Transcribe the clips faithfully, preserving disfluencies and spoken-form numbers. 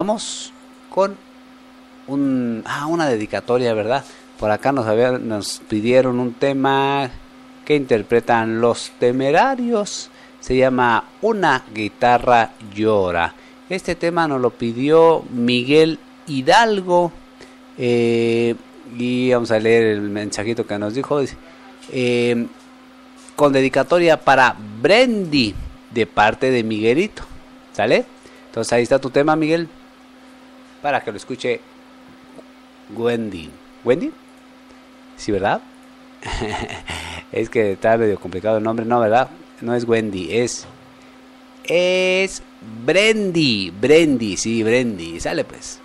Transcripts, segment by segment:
Vamos con un, ah, una dedicatoria, ¿verdad? Por acá nos, había, nos pidieron un tema que interpretan Los Temerarios. Se llama Una guitarra llora. Este tema nos lo pidió Miguel Hidalgo. Eh, y vamos a leer el mensajito que nos dijo. Eh, con dedicatoria para Brendy, de parte de Miguelito. ¿Sale? Entonces ahí está tu tema, Miguel, para que lo escuche Wendy. ¿Wendy? ¿Sí, verdad? Es que está medio complicado el nombre, no, ¿verdad? No es Wendy, es... Es Brendy. Brendy, sí, Brendy. Sale pues.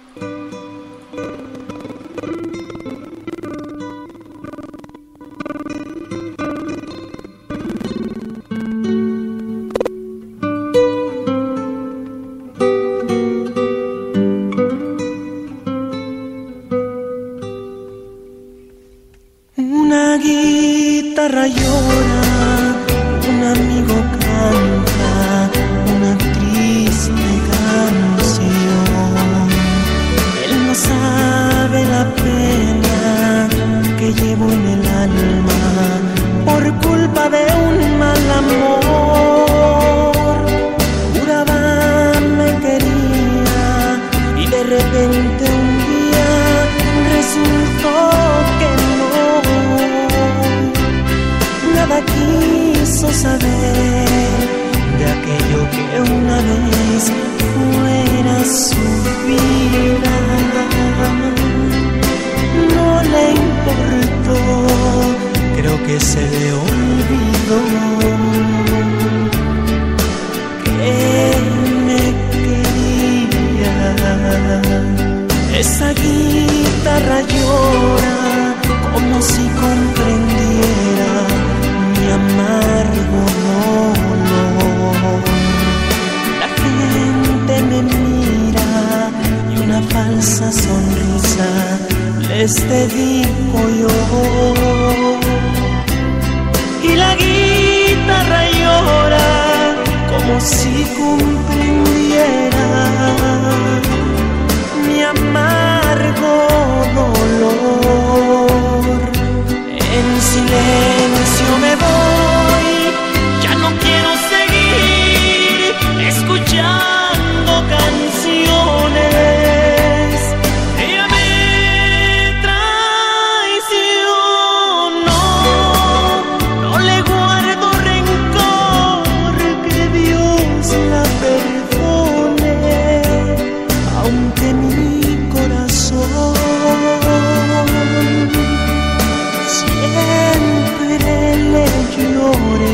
Llora, un amigo canta una triste canción. Él no sabe la pena que llevo en el alma por culpa de un mal amor. Juraba me quería y de repente un día resultó que no. Nada quiso saber de aquello que una vez fuera su vida. No le importó, creo que se le olvidó que me quería. Esa guitarra llora como si comprendiera mi amargo dolor. La gente me mira y una falsa sonrisa les dedico yo. Y la guitarra llora como si comprendiera mi amargo dolor. En silencio me voy, ya no quiero seguir escuchando canciones. Ella me traicionó, no le guardo rencor, que Dios la perdone, aunque mi corazón siempre le lloré.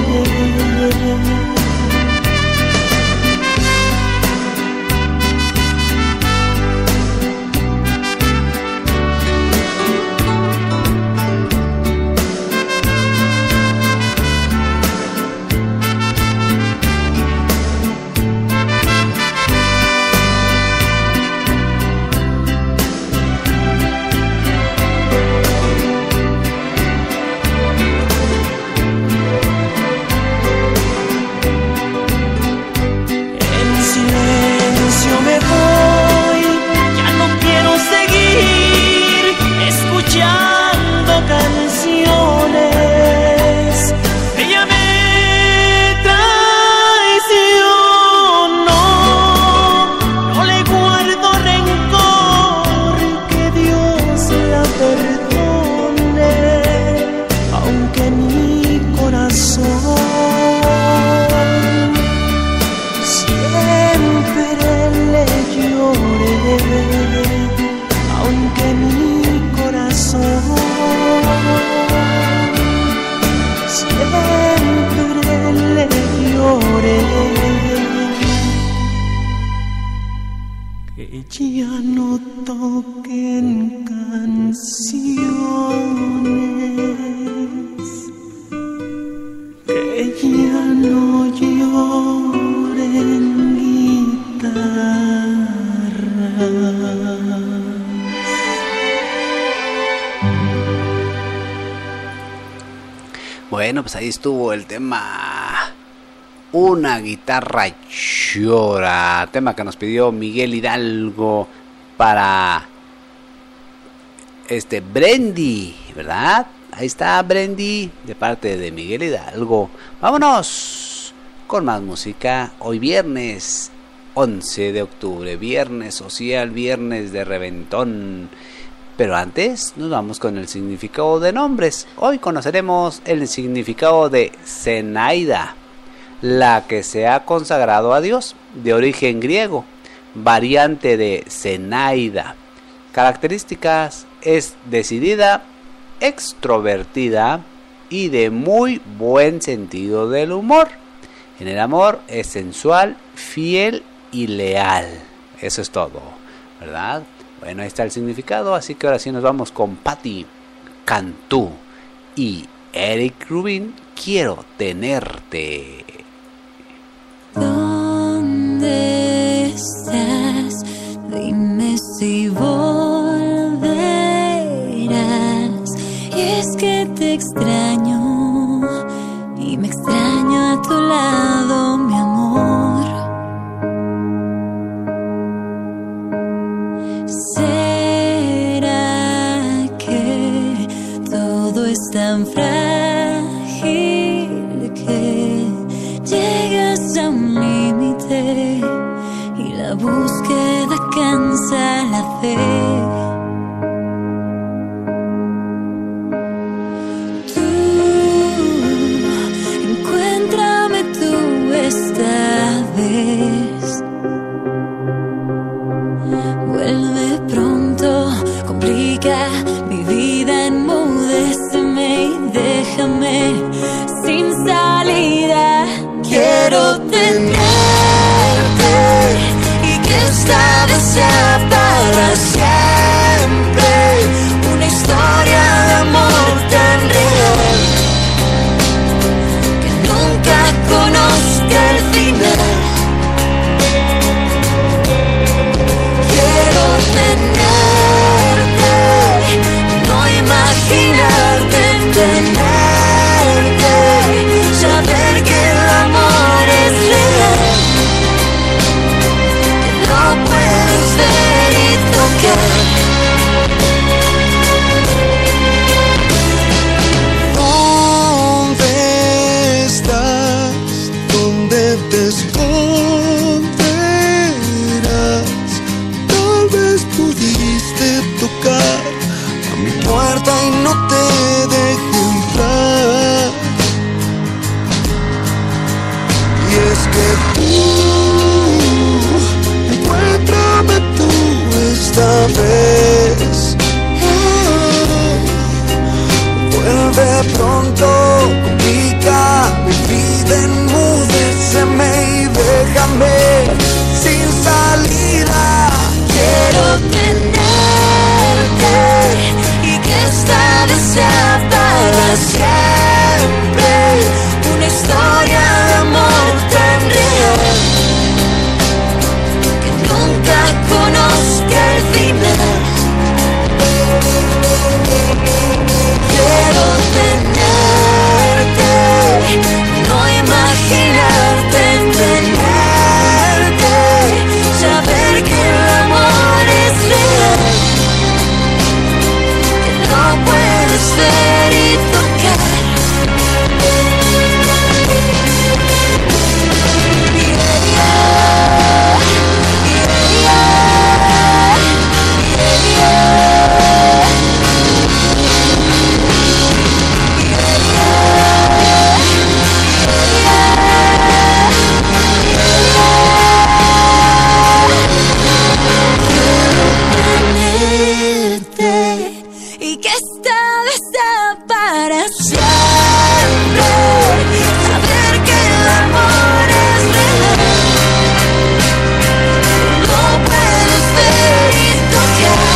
Ya no toquen canciones, que ya no lloren guitarras. Bueno, pues ahí estuvo el tema Una guitarra llora, tema que nos pidió Miguel Hidalgo para este Brendy, ¿verdad? Ahí está Brendy de parte de Miguel Hidalgo. Vámonos con más música. Hoy viernes once de octubre, viernes social, viernes de reventón. Pero antes nos vamos con el significado de nombres. Hoy conoceremos el significado de Zenaida, la que se ha consagrado a Dios, de origen griego, variante de Zenaida. Características: es decidida, extrovertida y de muy buen sentido del humor. En el amor es sensual, fiel y leal. Eso es todo, ¿verdad? Bueno, ahí está el significado, así que ahora sí nos vamos con Patti Cantú y Eric Rubin, Quiero Tenerte. ¿Dónde estás? Dime si volverás. Y es que te extraño y me extraño a tu lado, mi amor. ¿Será que todo es tan frágil que llegas a un límite y la búsqueda cansa la fe? Tú, encuéntrame tú esta vez. Vuelve pronto, complica mi vida, enmúdeceme y déjame sin salida. Quiero tenerte y que esta vez sea para siempre. Una historia de amor tan real que nunca conozca el final. Quiero tenerte, no imaginarte, tenerte, saber que el amor es real, que lo puedes ver y tocar. ¿Dónde estás? ¿Dónde te esconderás? Tal vez pudiste tocar a mi puerta y no te dejé entrar. Y es que tú, encuéntrame tú esta vez. Vuelve pronto, complica mi vida, enmúdeceme y déjame sin salida. Quiero tenerte y que esta vez sea para siempre. Una historia de amor tan real que nunca conozca el final. Quiero tenerte, no imaginarte, tenerte, saber que el amor es real, que lo puedes ver y tocar. Y que esta vez sea para siempre, saber que el amor es real, lo puedes ver y tocar.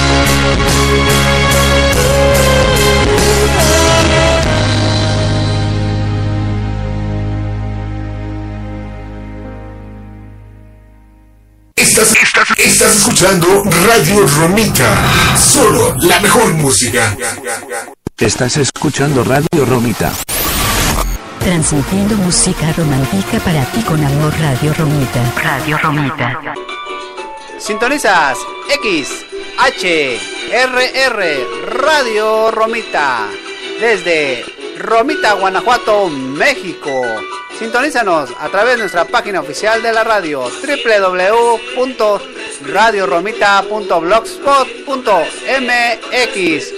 Estás, estás, estás escuchando Radio Romita, solo la mejor música. Estás escuchando Radio Romita. Transmitiendo música romántica para ti con amor, Radio Romita. Radio Romita. Sintonizas X H R R Radio Romita desde Romita, Guanajuato, México. Sintonízanos a través de nuestra página oficial de la radio doble u doble u doble u punto radio romita punto blogspot punto m x.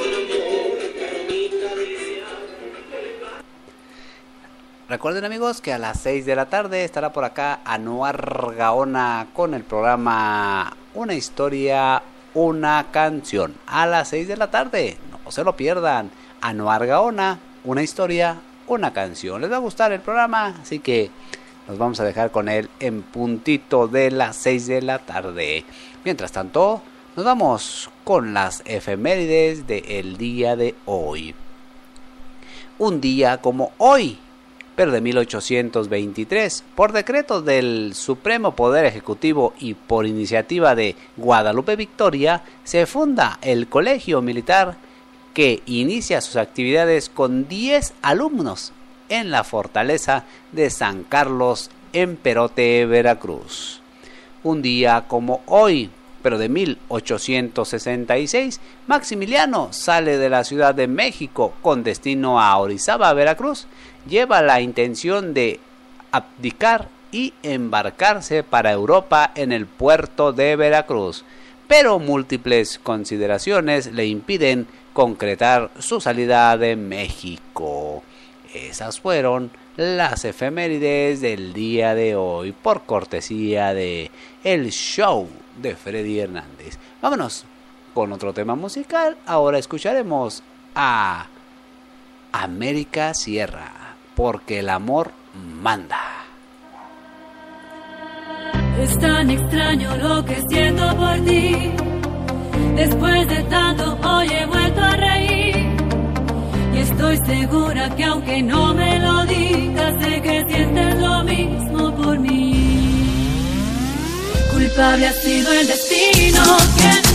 Recuerden, amigos, que a las seis de la tarde estará por acá Anuar Gaona con el programa Una Historia, Una Canción. A las seis de la tarde, no se lo pierdan. Anuar Gaona, Una Historia, Una Canción. Les va a gustar el programa, así que nos vamos a dejar con él en puntito de las seis de la tarde. Mientras tanto, nos vamos con las efemérides del día de hoy. Un día como hoy, pero de mil ochocientos veintitrés, por decreto del Supremo Poder Ejecutivo y por iniciativa de Guadalupe Victoria, se funda el Colegio Militar, que inicia sus actividades con diez alumnos en la fortaleza de San Carlos en Perote, Veracruz. Un día como hoy, pero de mil ochocientos sesenta y seis, Maximiliano sale de la Ciudad de México con destino a Orizaba, Veracruz. Lleva la intención de abdicar y embarcarse para Europa en el puerto de Veracruz, pero múltiples consideraciones le impiden concretar su salida de México. Esas fueron las efemérides del día de hoy, por cortesía de El Show de Freddy Hernández. Vámonos con otro tema musical. Ahora escucharemos a América Sierra, porque el amor manda. Es tan extraño lo que siento por ti. Después de tanto hoy he vuelto a reír. Y estoy segura que aunque no me lo digas, sé que sientes lo mismo por mí. Culpable ha sido el destino que